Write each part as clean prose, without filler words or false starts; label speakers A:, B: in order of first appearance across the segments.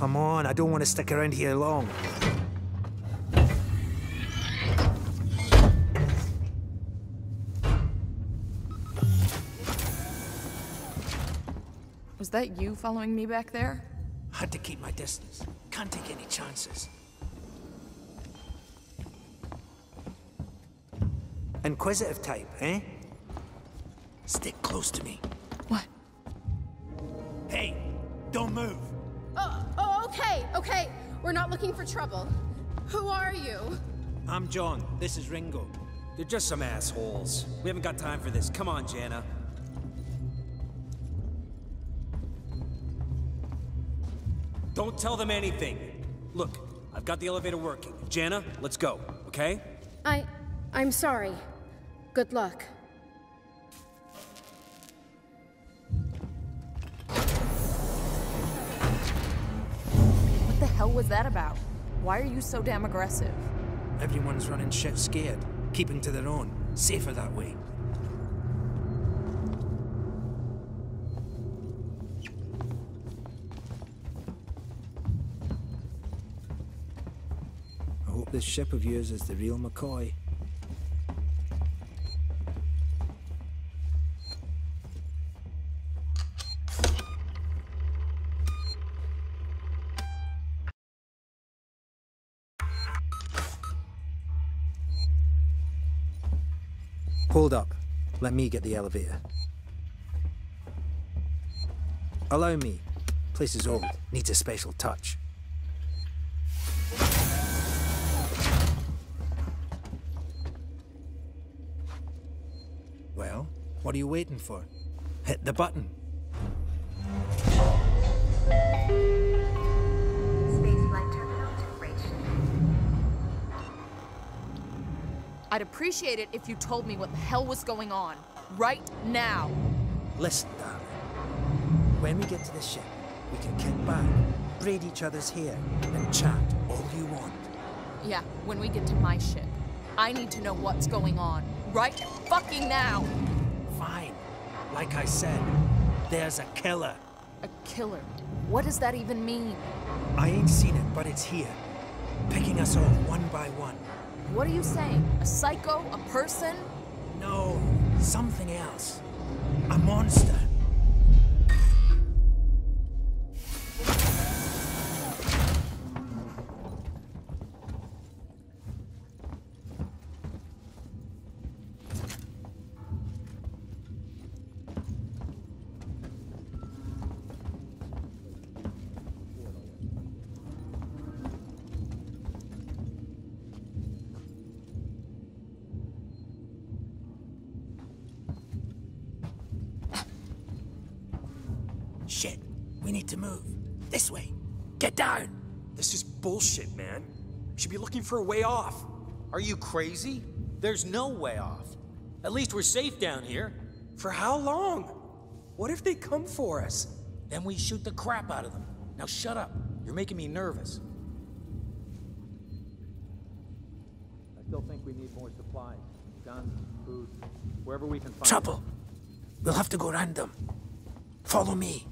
A: Come on, I don't want to stick around here long.
B: Was that you following me back there?
A: Had to keep my distance. Can't take any chances. Inquisitive type, eh? Stick close to me.
B: What?
A: Hey, don't move.
C: Okay. We're not looking for trouble. Who are you?
D: I'm John. This is Ringo. They're just some assholes. We haven't got time for this. Come on, Jana. Don't tell them anything. Look, I've got the elevator working. Jana, let's go, okay?
C: I'm sorry. Good luck.
B: What the hell was that about? Why are you so damn aggressive?
A: Everyone's running shit scared. Keeping to their own. Safer that way. I hope this ship of yours is the real McCoy. Hold up. Let me get the elevator. Allow me. Place is old. Needs a special touch. Well, what are you waiting for? Hit the button.
B: I'd appreciate it if you told me what the hell was going on. Right now.
A: Listen, darling. When we get to the ship, we can kick back, braid each other's hair, and chat all you want.
B: Yeah, when we get to my ship. I need to know what's going on. Right fucking now!
A: Fine. Like I said, there's a killer.
B: A killer? What does that even mean?
A: I ain't seen it, but it's here. Picking us off one by one.
B: What are you saying? A psycho? A person?
A: No, something else. A monster. Shit, we need to move. This way. Get down!
E: This is bullshit, man. We should be looking for a way off.
F: Are you crazy? There's no way off. At least we're safe down here.
E: For how long? What if they come for us?
F: Then we shoot the crap out of them. Now shut up. You're making me nervous.
G: I still think we need more supplies. Guns, food, wherever we can find
A: Trouble. We'll have to go round them. Follow me.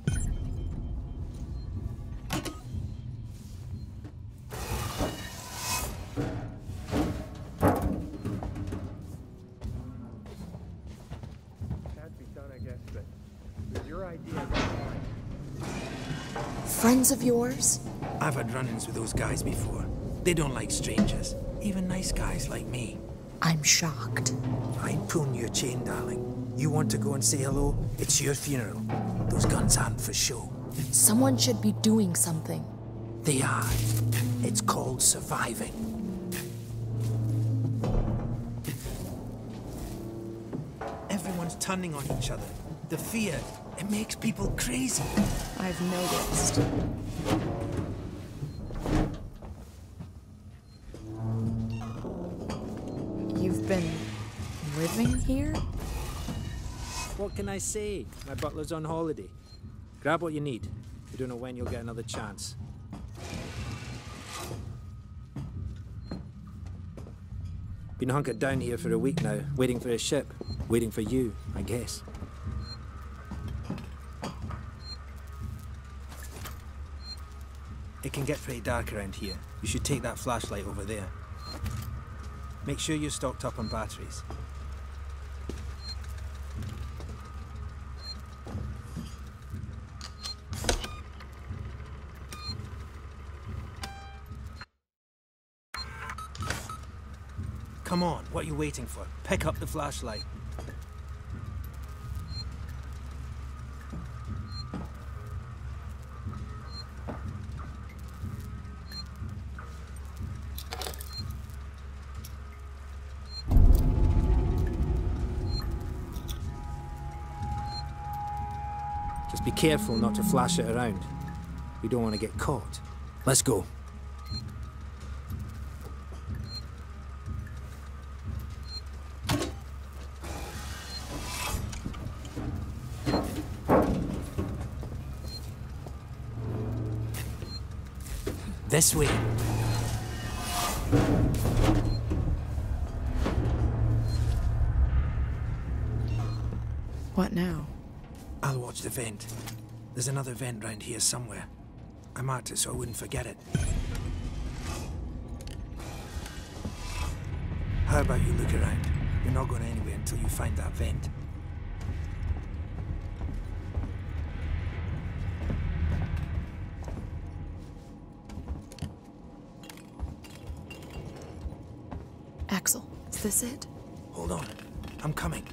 G: Can't be done, I guess, but with your idea,
B: Friends of yours?
A: I've had run-ins with those guys before. They don't like strangers. Even nice guys like me.
B: I'm shocked.
A: I ain't pulling your chain, darling. You want to go and say hello? It's your funeral. Those guns aren't for show.
B: Someone should be doing something.
A: They are. It's called surviving. Everyone's turning on each other. The fear, it makes people crazy.
B: I've noticed. You've been living here?
A: What can I say? My butler's on holiday. Grab what you need. You don't know when you'll get another chance. Been hunkered down here for a week now, waiting for a ship. Waiting for you, I guess. It can get pretty dark around here. You should take that flashlight over there. Make sure you're stocked up on batteries. Come on, what are you waiting for? Pick up the flashlight. Just be careful not to flash it around. We don't want to get caught. Let's go. This way.
B: What now?
A: I'll watch the vent. There's another vent round here somewhere. I marked it so I wouldn't forget it. How about you look around? You're not going anywhere until you find that vent.
B: Axel, is this it?
A: Hold on. I'm coming.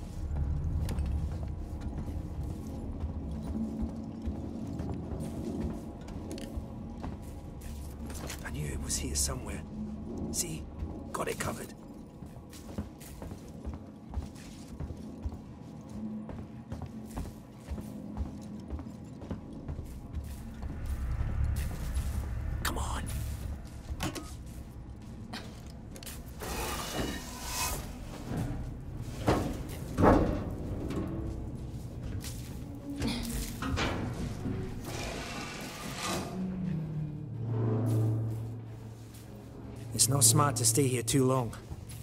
A: I knew it was here somewhere. See? Got it covered. Come on. It's not smart to stay here too long.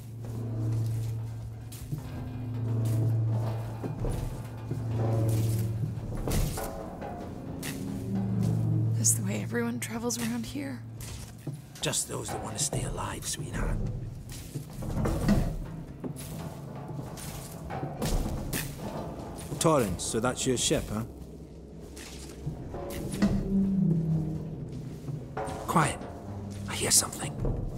B: Is the way everyone travels around here?
A: Just those that want to stay alive, sweetheart. Torrance, so that's your ship, huh? Quiet. I hear something.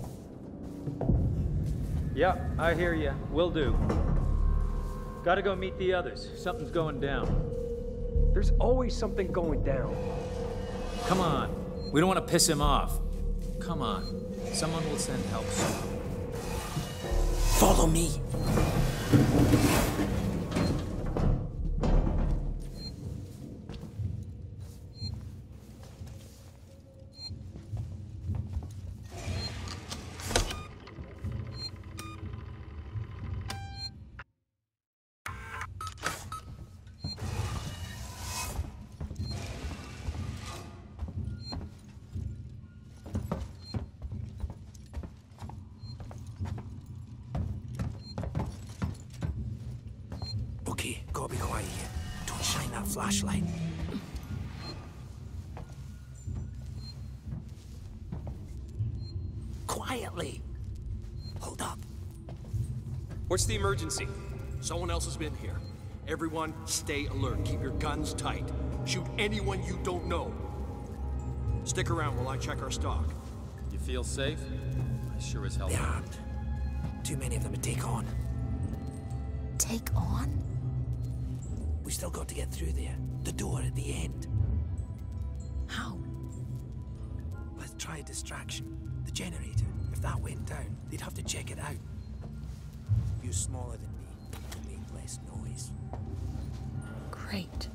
G: Yeah, I hear you. Will do. Gotta go meet the others. Something's going down.
E: There's always something going down.
F: Come on. We don't want to piss him off. Come on. Someone will send help soon.
A: Follow me. Okay, gotta be quiet here. Don't shine that flashlight. Quietly. Hold up.
E: What's the emergency? Someone else has been here. Everyone, stay alert. Keep your guns tight. Shoot anyone you don't know. Stick around while I check our stock.
F: You feel safe? I sure as hell.
A: They aren't. Too many of them to take on.
B: Take on?
A: We still got to get through there. The door at the end.
B: How?
A: Let's try a distraction. The generator. If that went down, they'd have to check it out. You're smaller than me. You'll make less noise.
B: Great.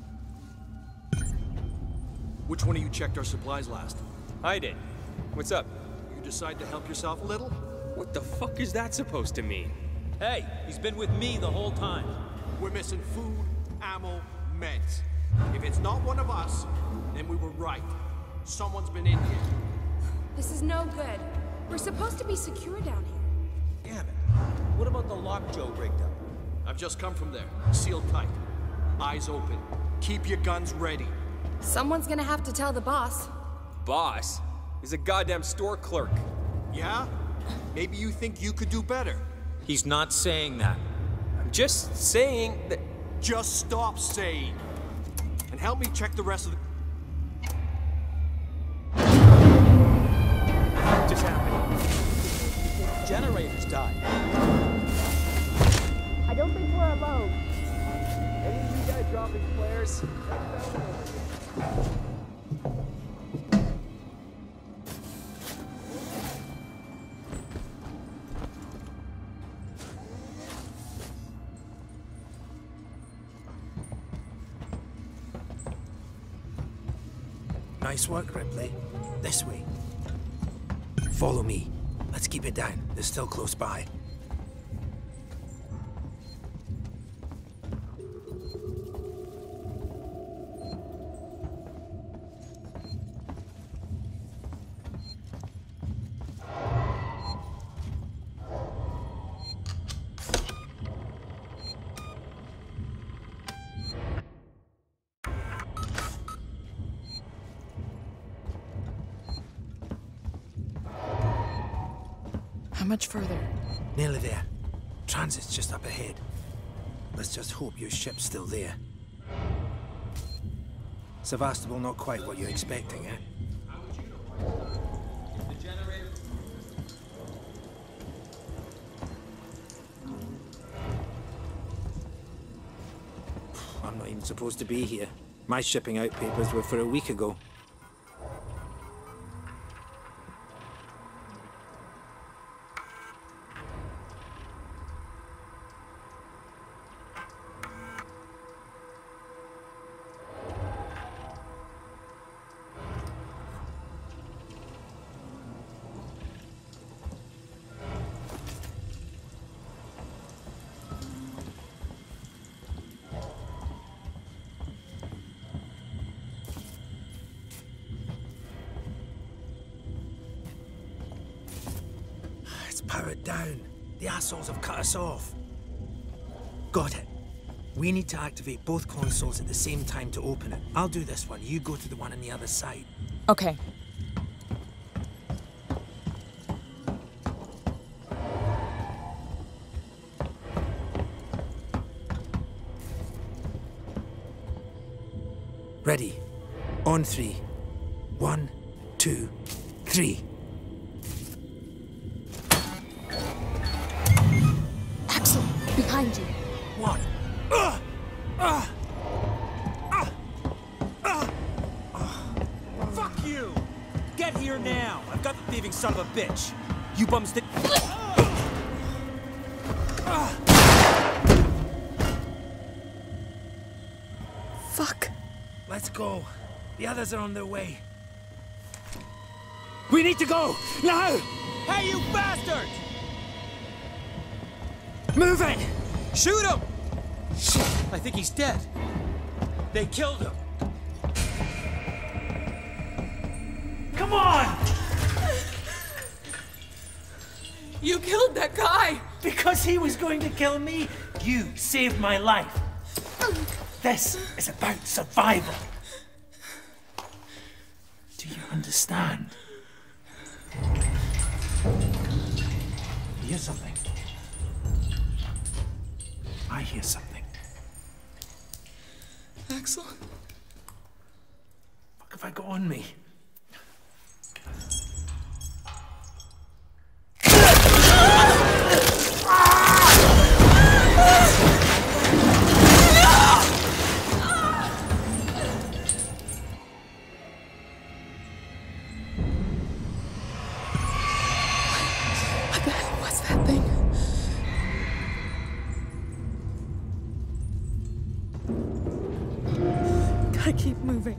E: Which one of you checked our supplies last?
H: I did. What's up?
E: You decide to help yourself a little?
H: What the fuck is that supposed to mean?
F: Hey, he's been with me the whole time.
E: We're missing food, ammo, meds. If it's not one of us, then we were right. Someone's been in here.
C: This is no good. We're supposed to be secure down here.
F: Damn it. What about the lock Joe rigged up?
E: I've just come from there. Sealed tight. Eyes open. Keep your guns ready.
C: Someone's gonna have to tell the boss.
H: boss. He's a goddamn store clerk.
E: Yeah? Maybe you think you could do better.
F: He's not saying that.
H: I'm just saying that...
E: Just stop saying. And help me check the rest of the...
G: What just happened? Generators died.
I: I don't think we're alone.
G: Any of you guys dropping flares?
A: Nice work, Ripley. This way. Follow me. Let's keep it down. They're still close by.
B: How much further?
A: Nearly there. Transit's just up ahead. Let's just hope your ship's still there. Sevastopol not quite what you're expecting, eh? I'm not even supposed to be here. My shipping out papers were for a week ago. Powered down. The assholes have cut us off. Got it. We need to activate both consoles at the same time to open it. I'll do this one. You go to the one on the other side.
B: Okay.
A: Ready. On 3. 1, 2, 3.
B: Behind you.
A: What?
D: Fuck you! Get here now! I've got the thieving son of a bitch! You bums did...
B: Fuck.
A: Let's go. The others are on their way.
D: We need to go! Now! Hey, you bastard!
A: Move it!
D: Shoot him! Shit, I think he's dead. They killed him.
A: Come on!
B: You killed that guy!
A: Because he was going to kill me, you saved my life. This is about survival. Do you understand? Hear something? I hear something.
B: Axel?
A: What have I got on me?
B: What the hell was that thing? Gotta keep moving.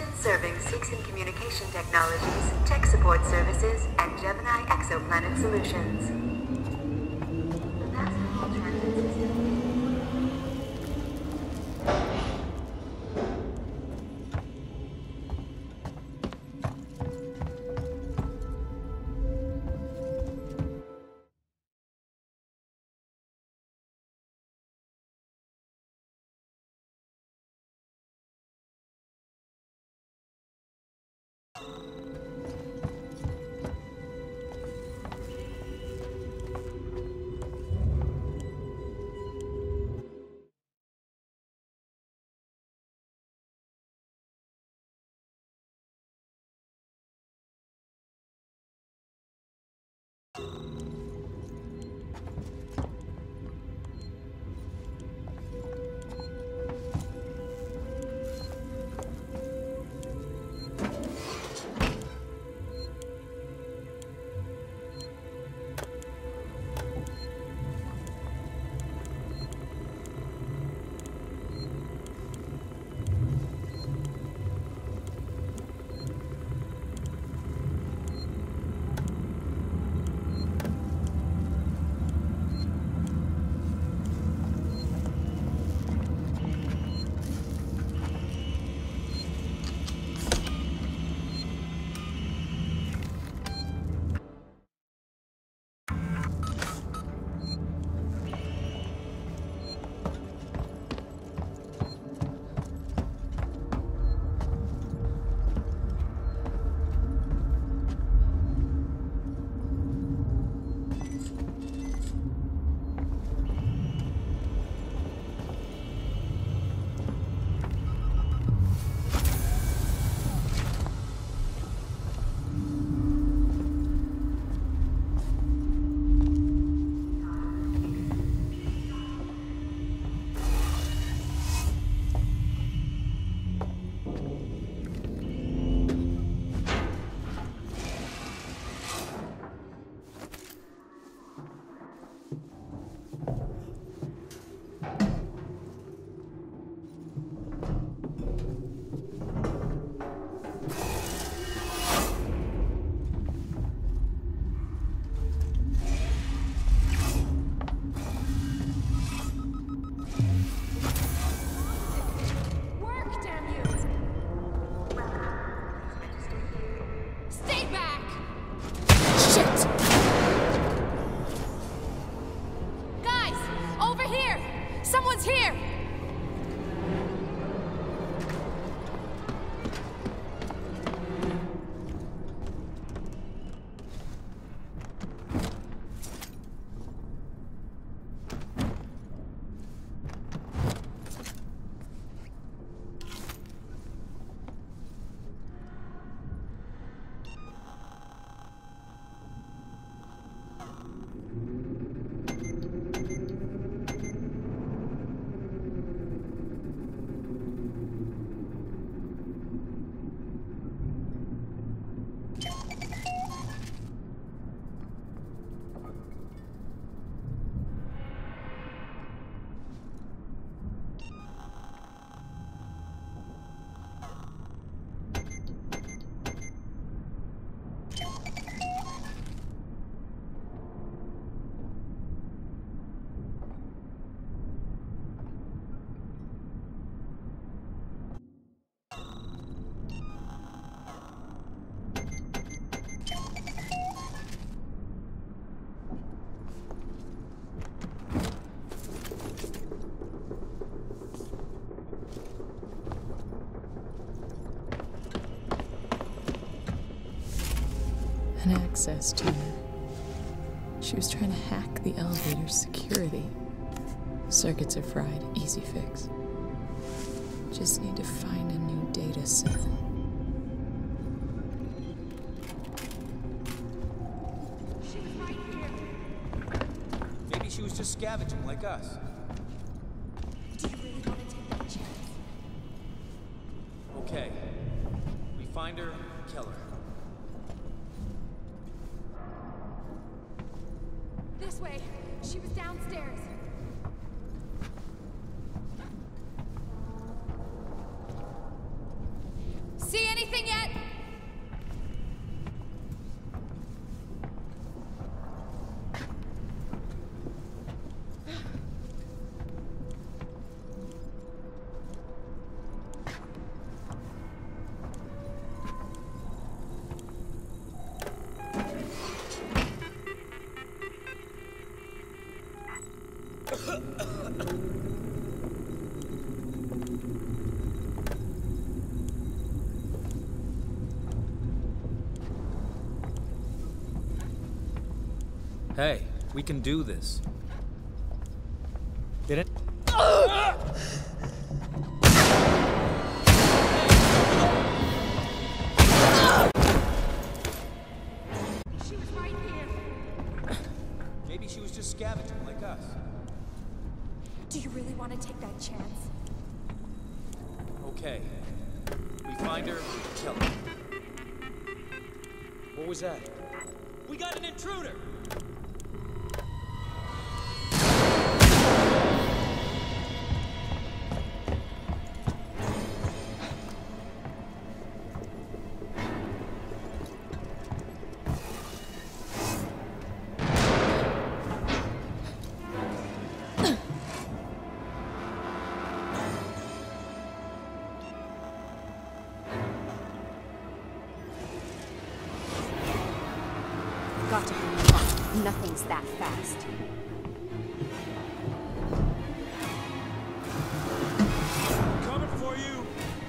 I: serving Seeks and Communication Technologies, Tech Support Services, and Gemini Exoplanet Solutions. The Massive Hull Transit System.
B: An access to her. She was trying to hack the elevator's security. Circuits are fried, easy fix. Just need to find a new data set.
C: She was right here.
G: Maybe she was just scavenging like us.
C: Do you really want to take that chance?
G: Okay. We find her, kill her.
C: This way. She was downstairs. See yet?
F: Hey, we can do this. Did it?
C: She was right here.
F: Maybe she was just scavenging like us.
C: Do you really want to take that chance?
F: Okay. We find her, kill her.
E: What was that?
D: We got an intruder!
J: Got to be. Nothing's that fast.
D: Coming for you!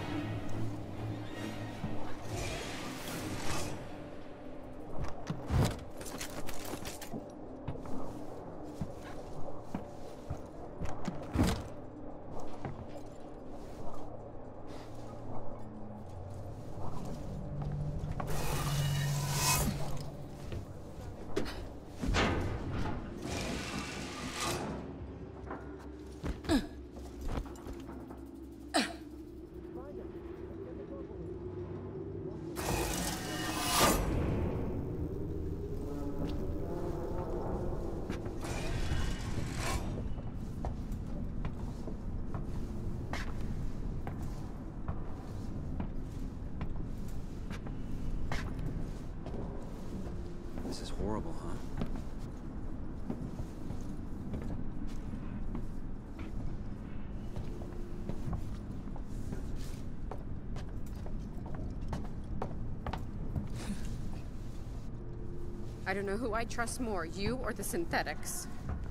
K: This is horrible, huh?
J: I don't know who I trust more, you or the synthetics.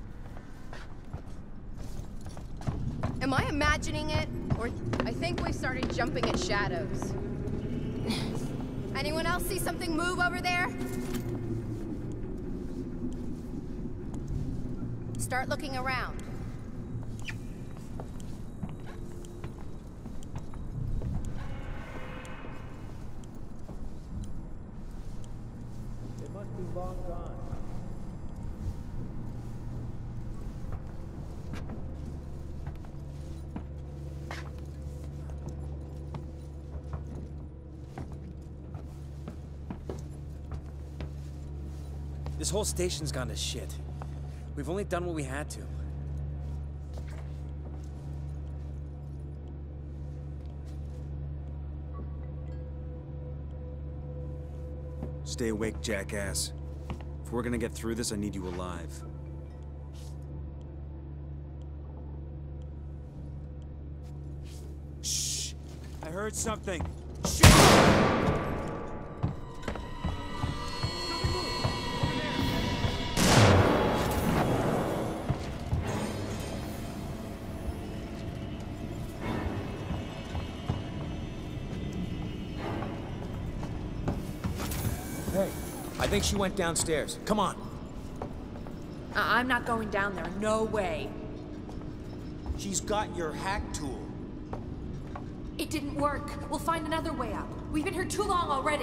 J: Am I imagining it? Or I think we started jumping at shadows. Anyone else see something move over there? Start looking around.
G: They must be long gone.
D: This whole station's gone to shit. We've only done what we had to.
K: Stay awake, jackass. If we're gonna get through this, I need you alive.
D: Shh! I heard something.
F: Hey, I think she went downstairs. Come on.
L: I'm not going down there. No way.
D: She's got your hack tool.
L: It didn't work. We'll find another way out. We've been here too long already.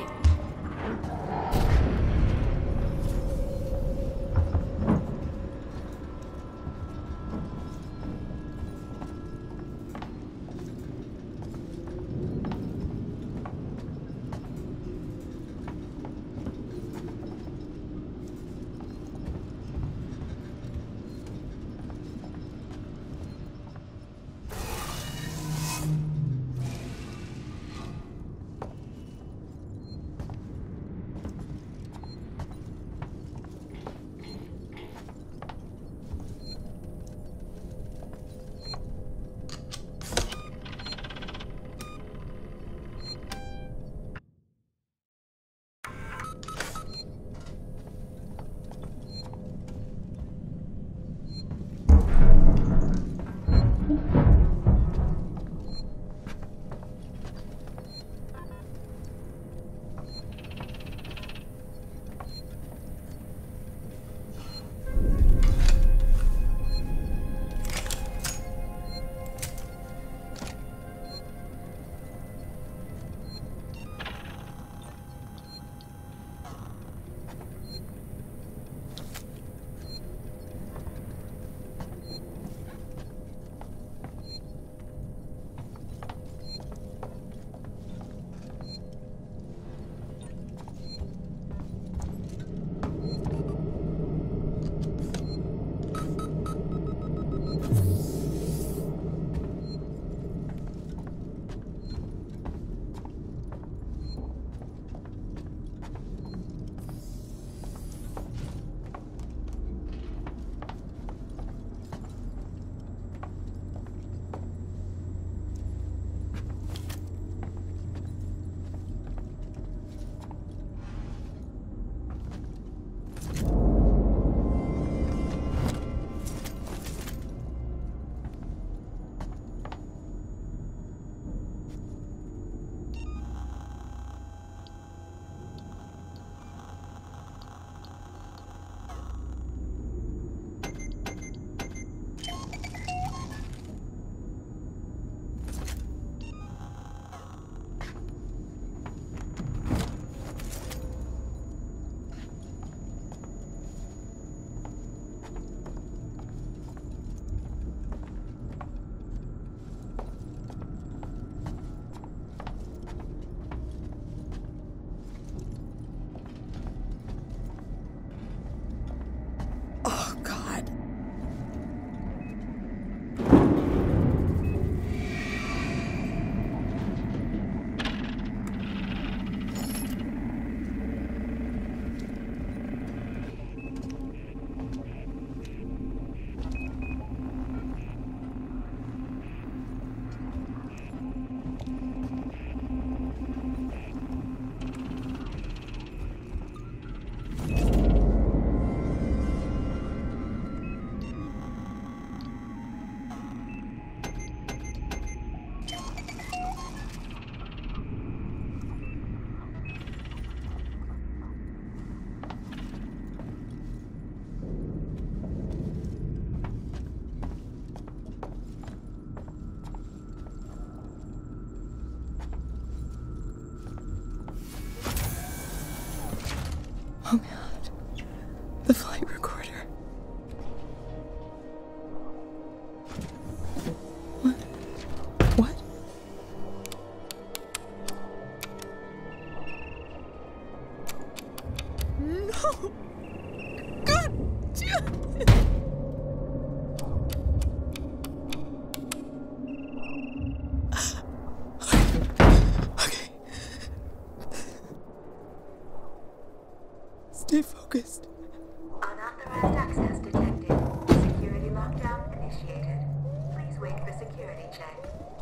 B: Oh God. The flight recorder. What? What? No! God damn it! Okay. Stay focused.
I: Unauthorized access detected. Security lockdown initiated. Please wait for security check.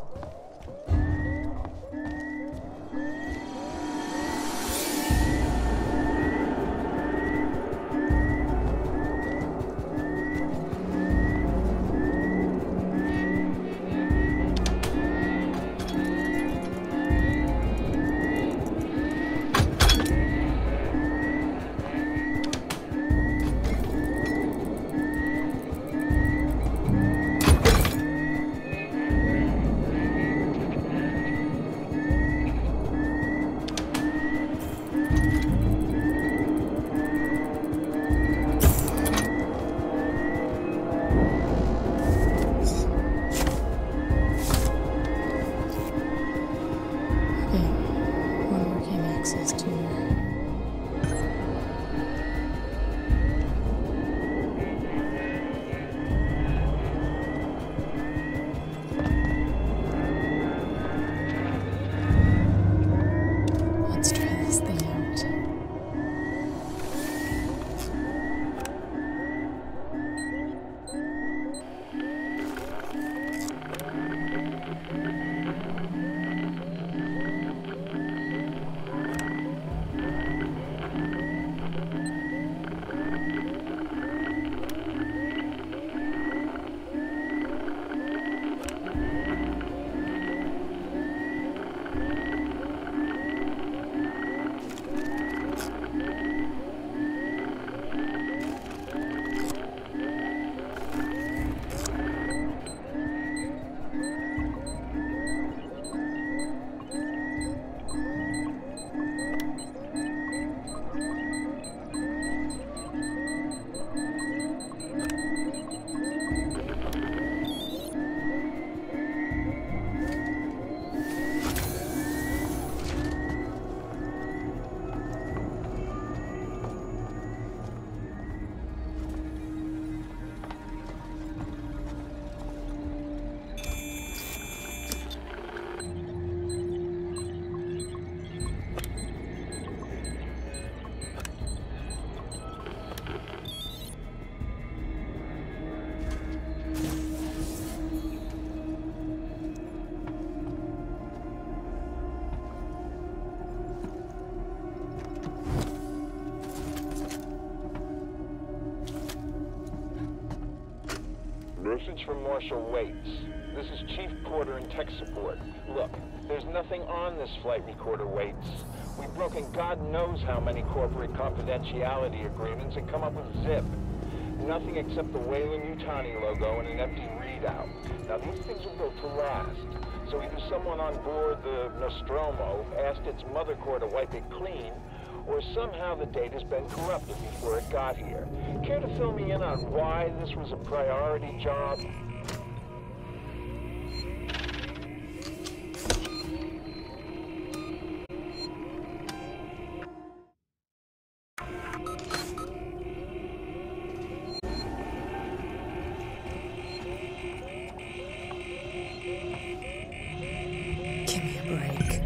M: Message from Marshal Waits. This is Chief Porter in tech support. Look, there's nothing on this flight recorder, Waits. We've broken God knows how many corporate confidentiality agreements and come up with zip. Nothing except the Weyland-Yutani logo and an empty readout. Now these things are built to last. So either someone on board the Nostromo asked its mother core to wipe it clean, or somehow the data's been corrupted before it got here. Care to fill me in on why this was a priority job?
B: Give me a break.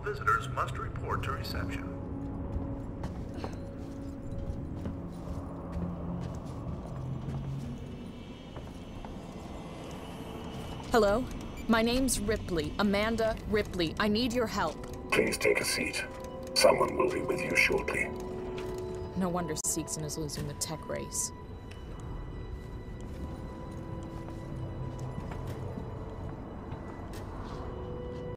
N: visitors must report to reception.
O: Hello? My name's Ripley. Amanda Ripley. I need your help.
P: Please take a seat. Someone will be with you shortly.
O: No wonder Seegson is losing the tech race.